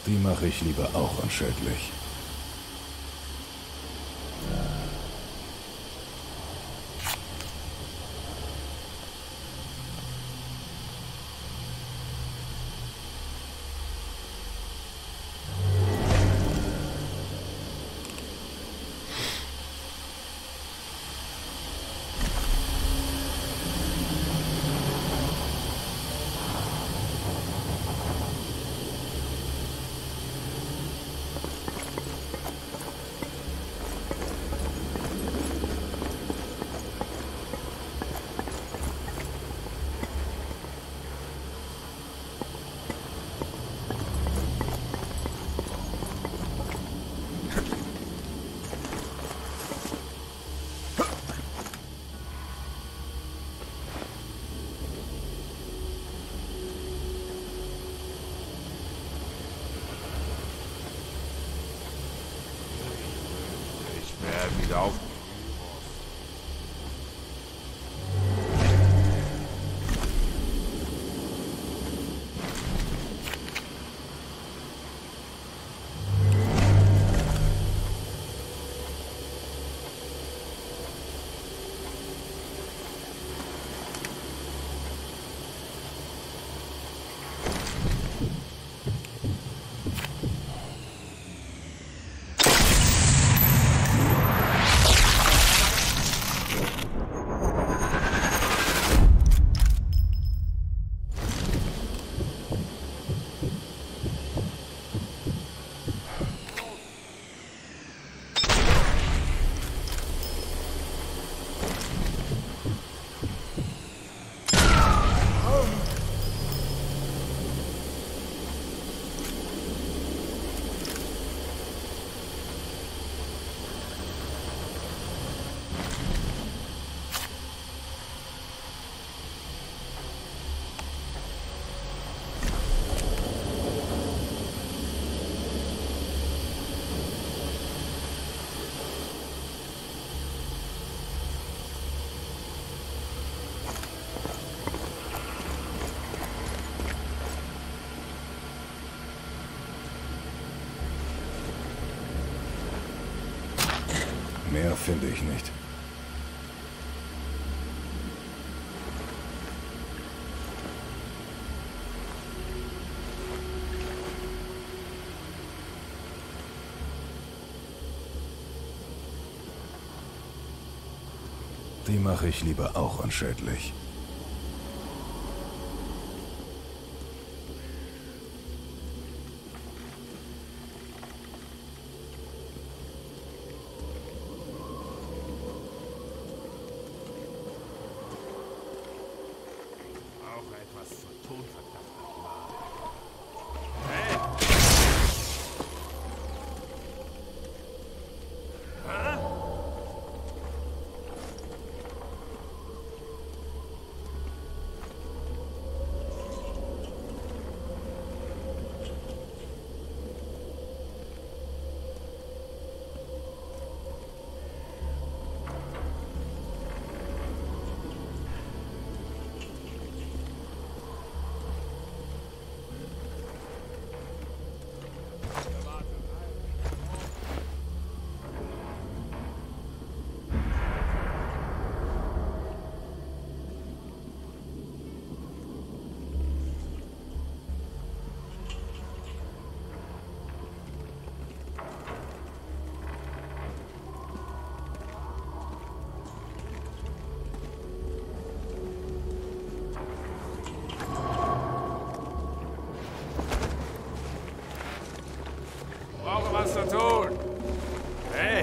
Die mache ich lieber auch unschädlich. Wieder auf. Mehr finde ich nicht. Die mache ich lieber auch unschädlich. Was zu tun? Hey!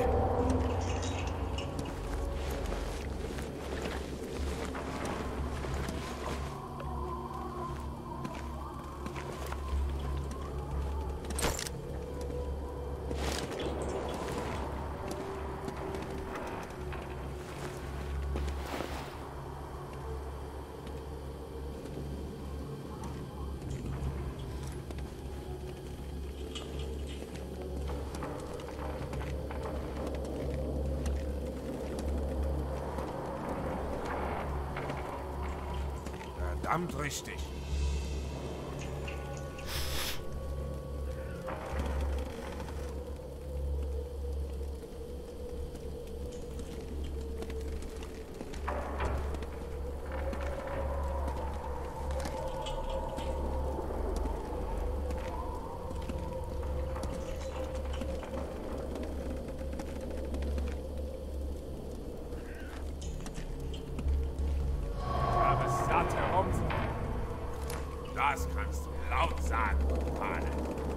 Verdammt richtig. Das kannst du laut sagen, Pane.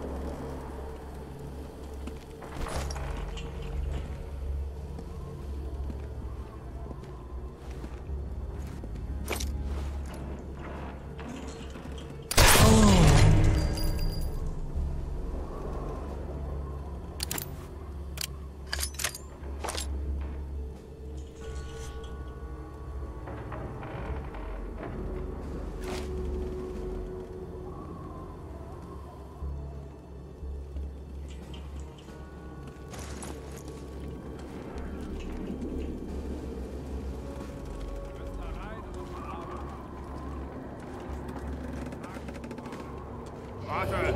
Warte!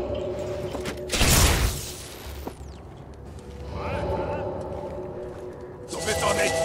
So bist doch nicht!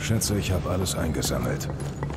Schätze, ich habe alles eingesammelt.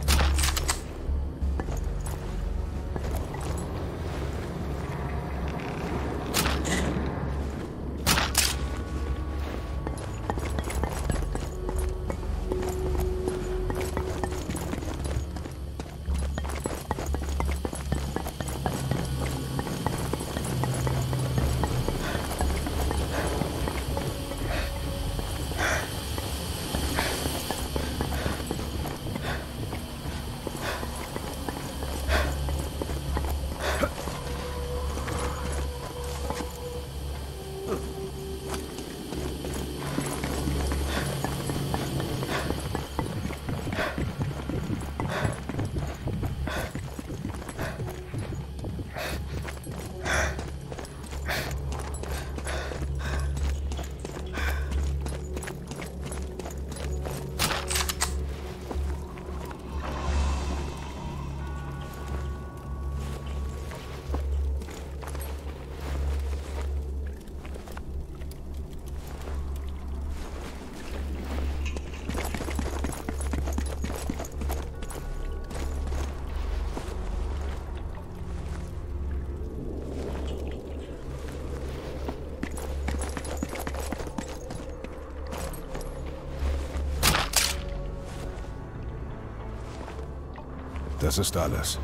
Das ist alles.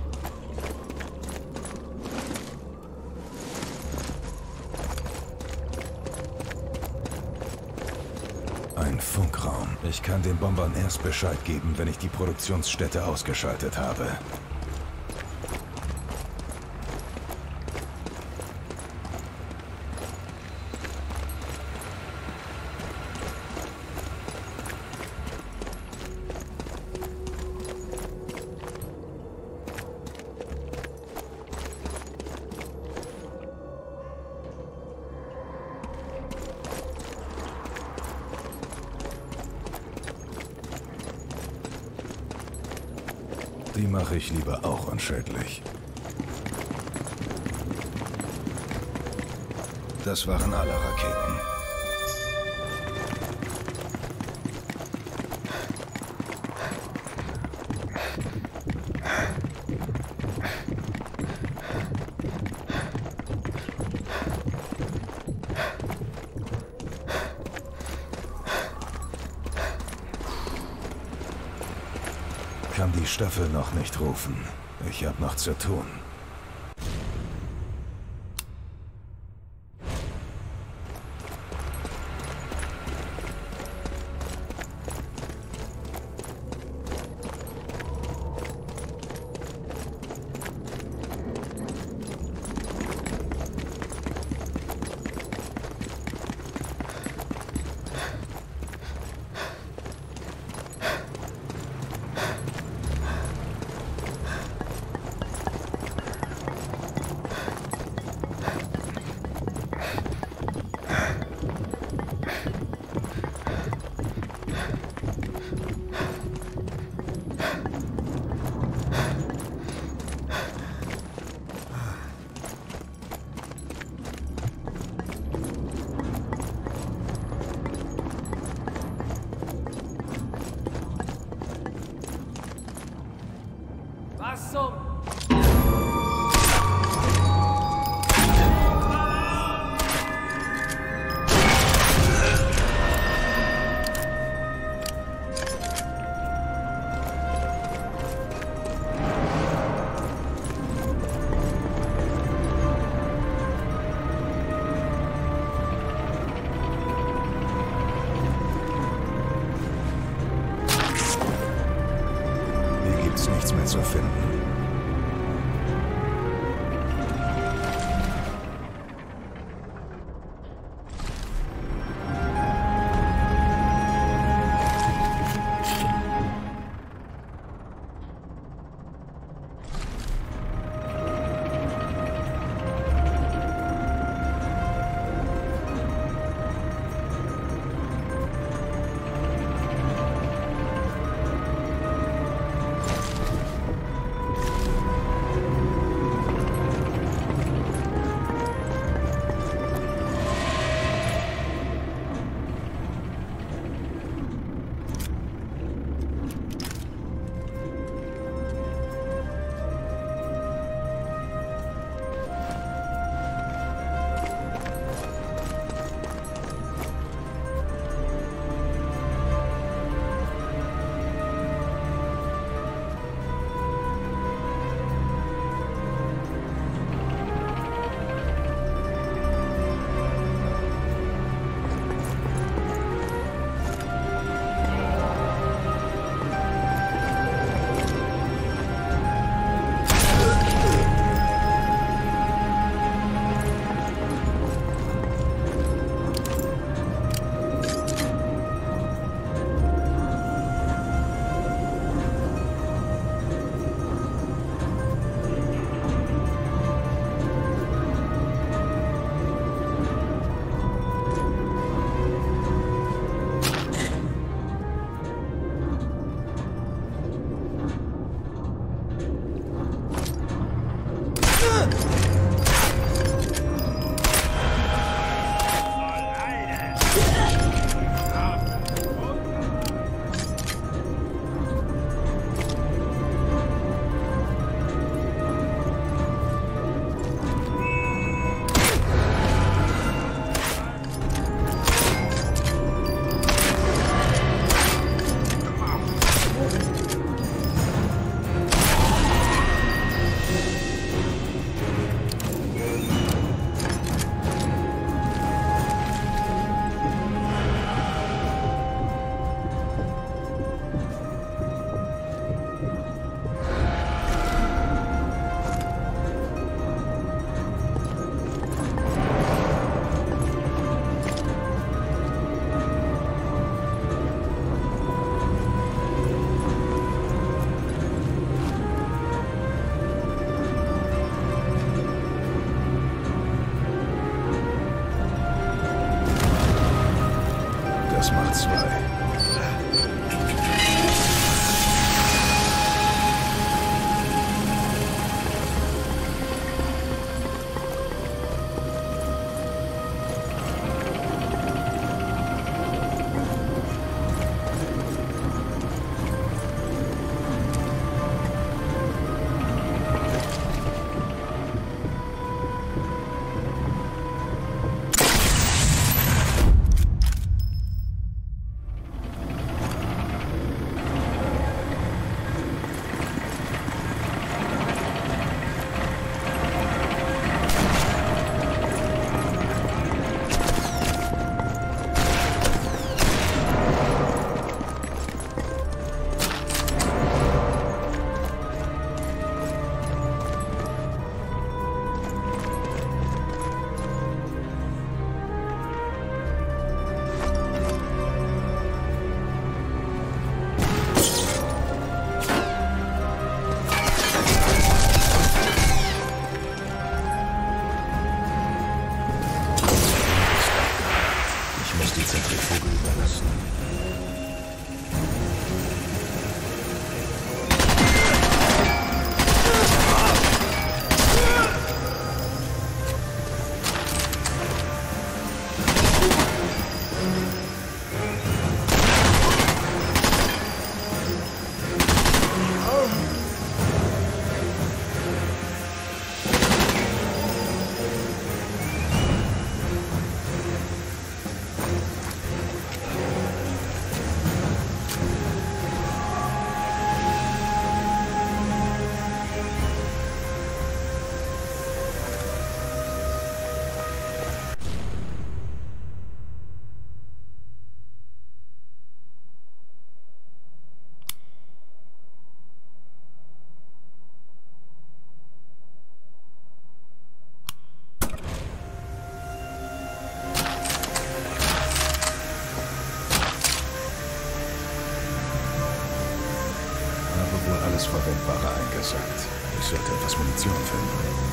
Ein Funkraum. Ich kann den Bombern erst Bescheid geben, wenn ich die Produktionsstätte ausgeschaltet habe. Die mache ich lieber auch unschädlich. Das waren alle Raketen. Kann die Staffel noch nicht rufen. Ich habe noch zu tun. Was zum... Hier gibt's nichts mehr zu finden. Das macht 2. Die Zentrifuge überlassen. Alles Verwendbare eingesackt. Ich sollte etwas Munition finden.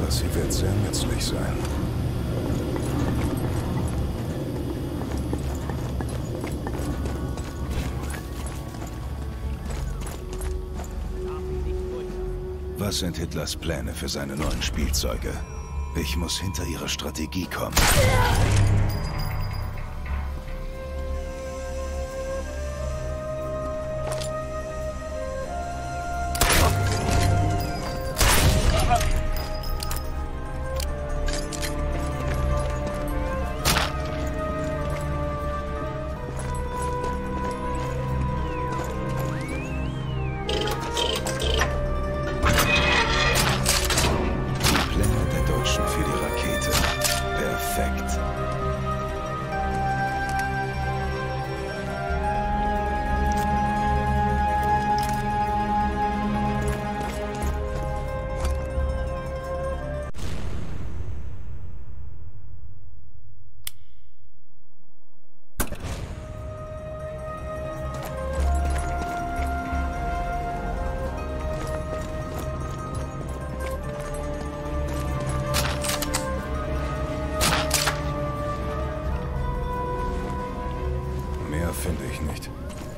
Sie wird sehr nützlich sein. Was sind Hitlers Pläne für seine neuen Spielzeuge? Ich muss hinter ihre Strategie kommen. Finde ich nicht.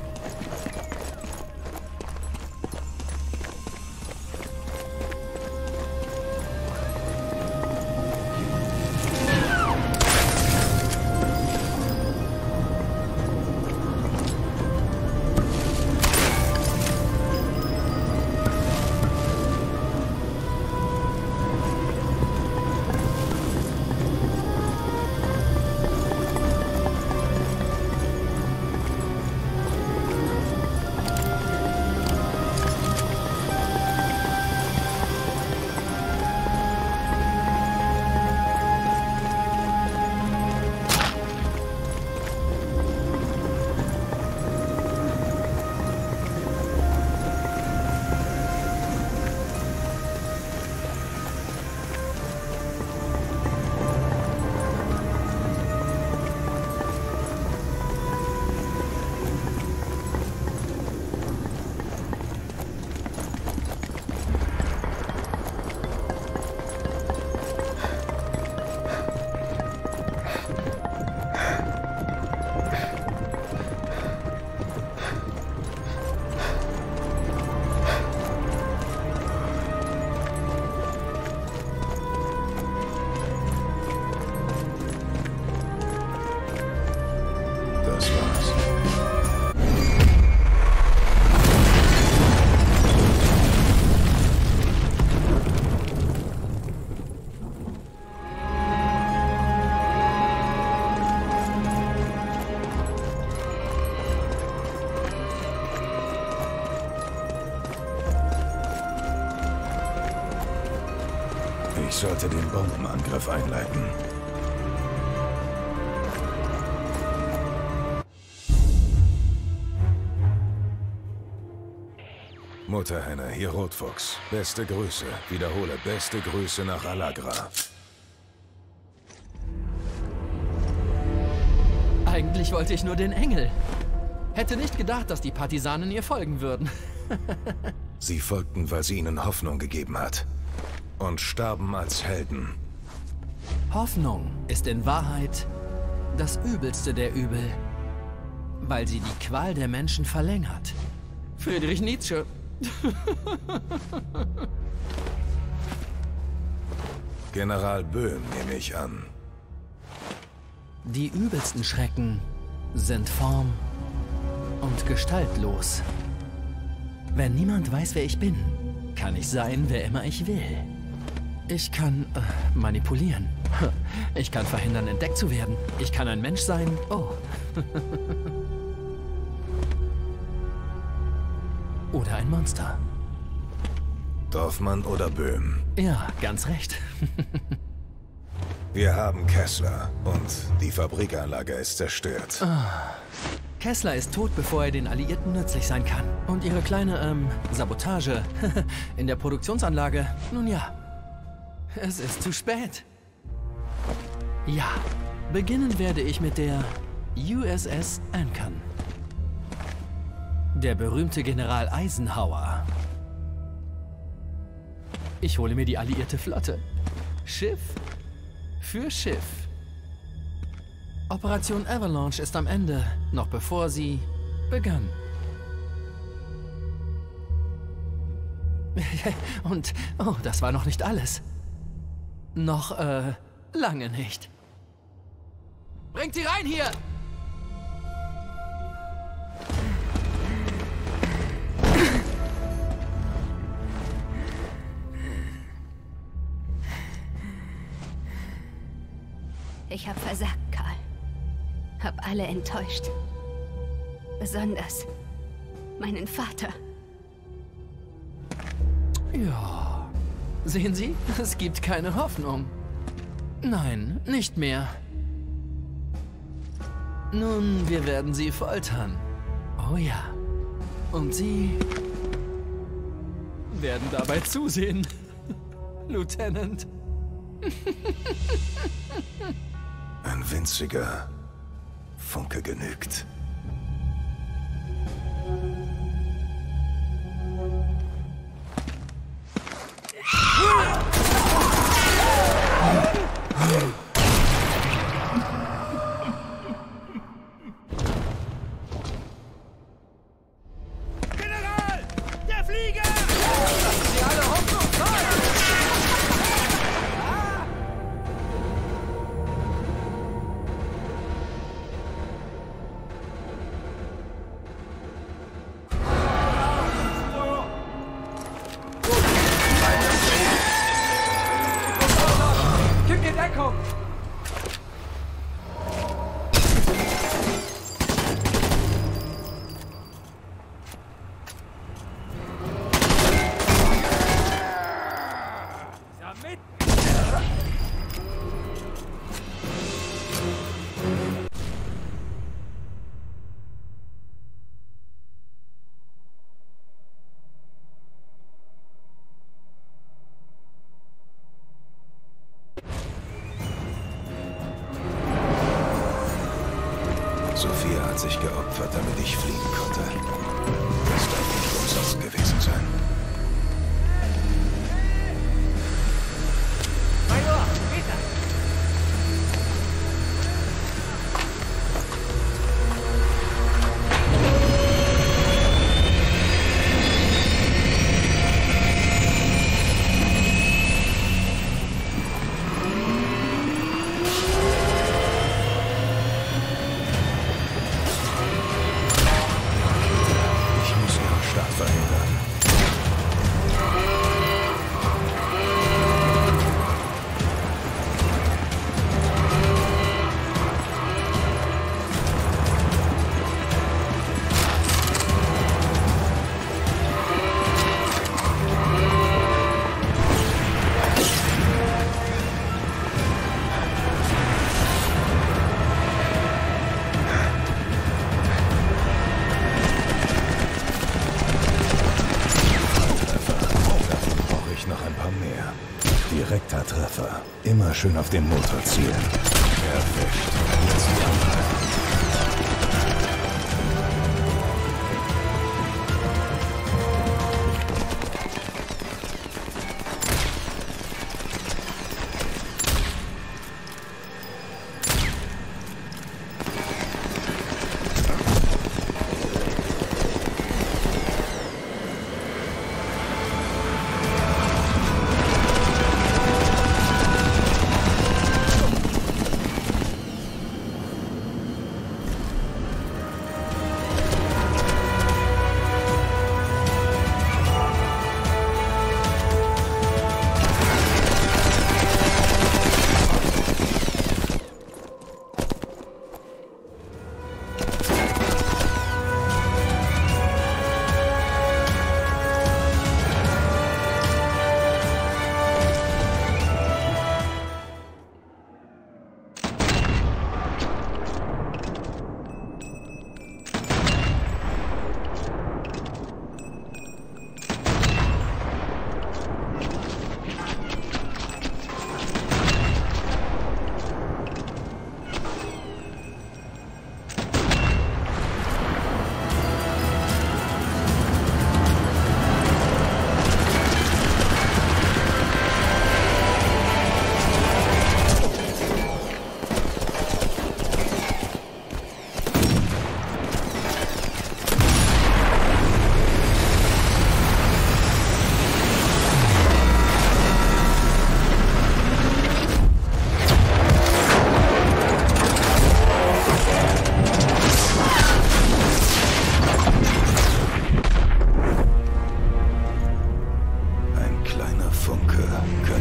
Ich sollte den Bombenangriff einleiten. Mutterhenne, hier Rotfuchs. Beste Grüße. Wiederhole, beste Grüße nach Allagra. Eigentlich wollte ich nur den Engel. Hätte nicht gedacht, dass die Partisanen ihr folgen würden. Sie folgten, weil sie ihnen Hoffnung gegeben hat. Und starben als Helden. Hoffnung ist in Wahrheit das Übelste der Übel, weil sie die Qual der Menschen verlängert. Friedrich Nietzsche. General Böhm, nehme ich an. Die übelsten Schrecken sind form- und gestaltlos. Wenn niemand weiß, wer ich bin, kann ich sein, wer immer ich will. Ich kann manipulieren. Ich kann verhindern, entdeckt zu werden. Ich kann ein Mensch sein. Oh. Oder ein Monster. Dorfmann oder Böhm? Ja, ganz recht. Wir haben Kessler und die Fabrikanlage ist zerstört. Kessler ist tot, bevor er den Alliierten nützlich sein kann. Und ihre kleine, Sabotage in der Produktionsanlage, nun ja, es ist zu spät. Ja, beginnen werde ich mit der USS Ancan. Der berühmte General Eisenhower. Ich hole mir die alliierte Flotte. Schiff für Schiff. Operation Avalanche ist am Ende, noch bevor sie begann. Und, oh, das war noch nicht alles. Noch, lange nicht. Bringt sie rein hier! Ich hab versagt, Karl. Hab alle enttäuscht. Besonders meinen Vater. Ja. Sehen Sie, es gibt keine Hoffnung. Nein, nicht mehr. Nun, wir werden Sie foltern. Oh ja. Und Sie werden dabei zusehen, Lieutenant. Ein winziger Funke genügt. General! Der Flieger! Sie alle hoffnungsvoll! Gib mir Deckung! Damit! Sophia hat sich geopfert, damit ich fliegen konnte. Das darf nicht umsonst gewesen sein. Major, Peter! Ich muss ihren Start verhindern. Brauche ich noch ein paar mehr. Direkter Treffer. Immer schön auf den Motor zielen. Perfekt. Jetzt die andere.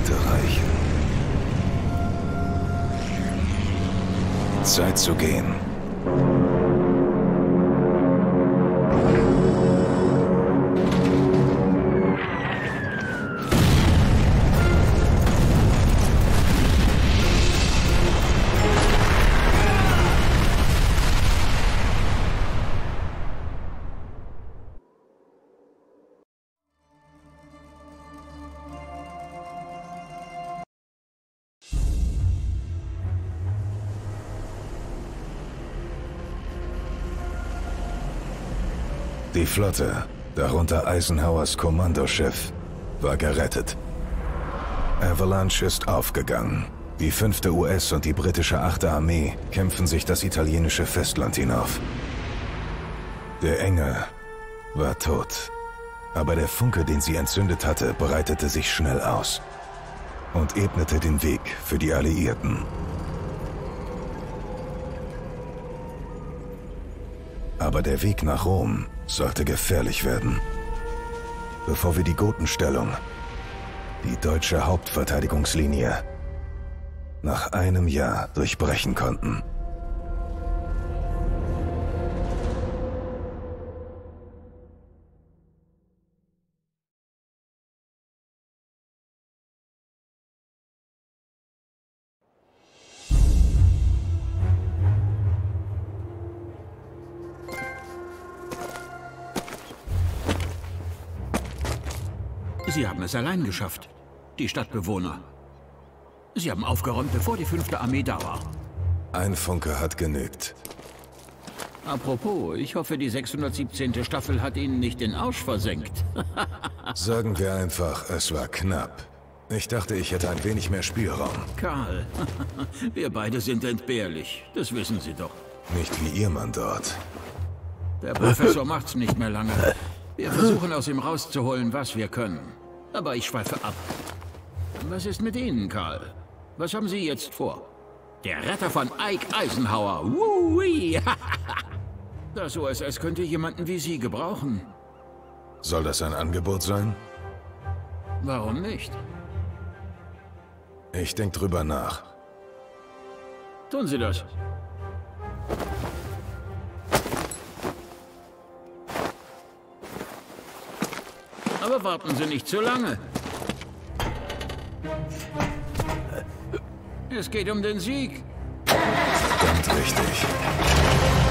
sollte reichen. Zeit zu gehen. Die Flotte, darunter Eisenhowers Kommandochef, war gerettet. Avalanche ist aufgegangen. Die 5. US- und die britische 8. Armee kämpfen sich das italienische Festland hinauf. Der Engel war tot. Aber der Funke, den sie entzündet hatte, breitete sich schnell aus und ebnete den Weg für die Alliierten. Aber der Weg nach Rom sollte gefährlich werden. Bevor wir die Gotenstellung, die deutsche Hauptverteidigungslinie, nach einem Jahr durchbrechen konnten. Sie haben es allein geschafft, die Stadtbewohner. Sie haben aufgeräumt, bevor die 5. Armee da war. Ein Funke hat genügt. Apropos, ich hoffe, die 617. Staffel hat Ihnen nicht den Arsch versenkt. Sagen wir einfach, es war knapp. Ich dachte, ich hätte ein wenig mehr Spielraum. Karl, wir beide sind entbehrlich. Das wissen Sie doch. Nicht wie Ihr Mann dort. Der Professor macht's nicht mehr lange. Wir versuchen aus ihm rauszuholen, was wir können. Aber ich schweife ab. Was ist mit Ihnen, Karl? Was haben Sie jetzt vor? Der Retter von Ike Eisenhower. Woo-wee. Das OSS könnte jemanden wie Sie gebrauchen. Soll das ein Angebot sein? Warum nicht? Ich denke drüber nach. Tun Sie das. Aber warten Sie nicht zu lange. Es geht um den Sieg. Verdammt richtig.